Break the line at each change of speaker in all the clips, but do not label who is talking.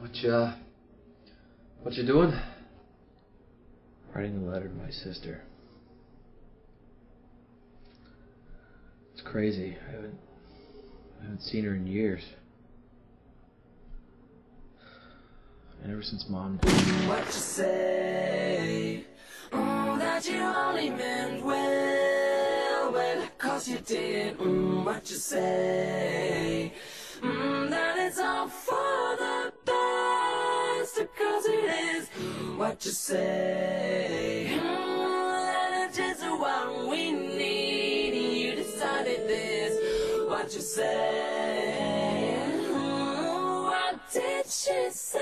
What you doing? Writing a letter to my sister. It's crazy. I haven't seen her in years. And ever since Mom died.
What you say? That you only meant well, 'cause you did. What you say? That it's all for the best, 'cause it is. What you say? That it is what we need. You decided this. What you say? What did she say?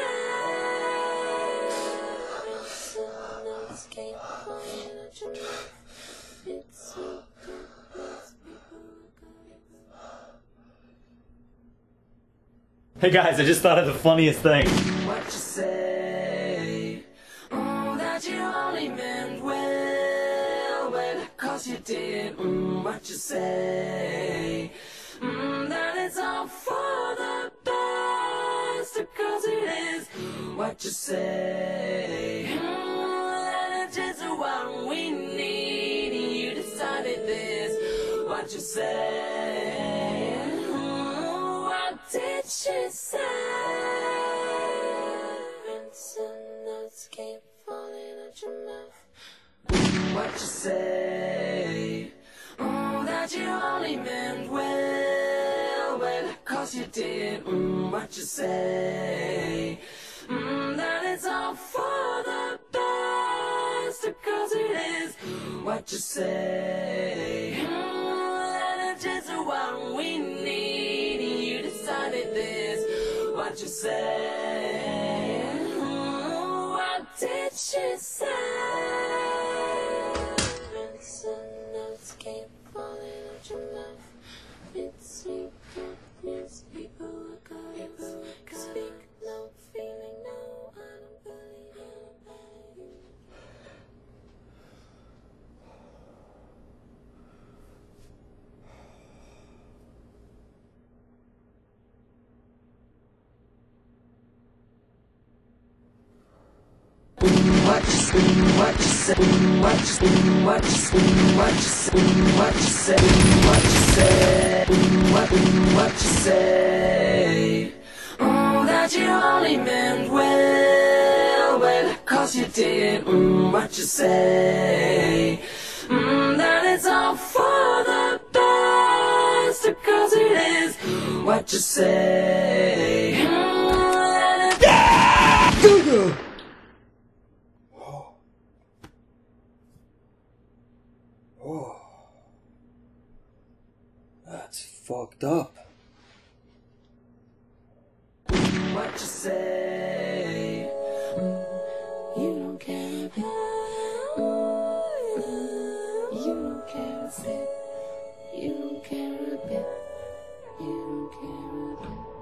Hey guys, I just thought of the funniest thing.
What you say? That you only meant well, 'cause you did. What you say? That it's all for the best, 'cause it is. What you say? That it is what we need. You decided this. What you say? What did she say? Notes keep falling out your mouth. What you say? That you only meant well, 'cause you did. What you say? That it's all for the best, 'cause it is. What you say? That it is what we need. You decided this. What you say? What did she say? Notes keep falling out your mouth. It's you, it's people are gods. Speak no feeling, no, I don't believe anybody. What you say? What you say? What you say? What you say? What you say? What you say? What you say? What you say? That you only meant well, 'cause you did. What you say? That it's all for the best, 'cause it is. What you say?
Oh, that's fucked up.
What you say? You don't care a bit. You don't care a bit. You don't care a bit. You don't care a bit.